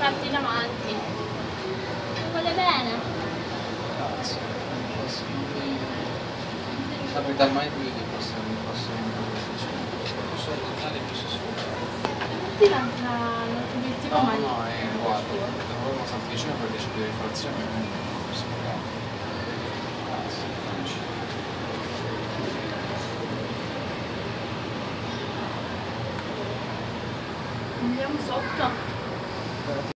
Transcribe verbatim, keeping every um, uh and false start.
farti davanti. Vuole bene. Grazie. Capita mai qui che posso posso posso allontanare più su sopra? Sì, l'obiettivo No, ma no, è guarda, lavoriamo sempre vicino per decidere le frazioni, quindi non posso fare. Grazie, Franci. andiamo sotto.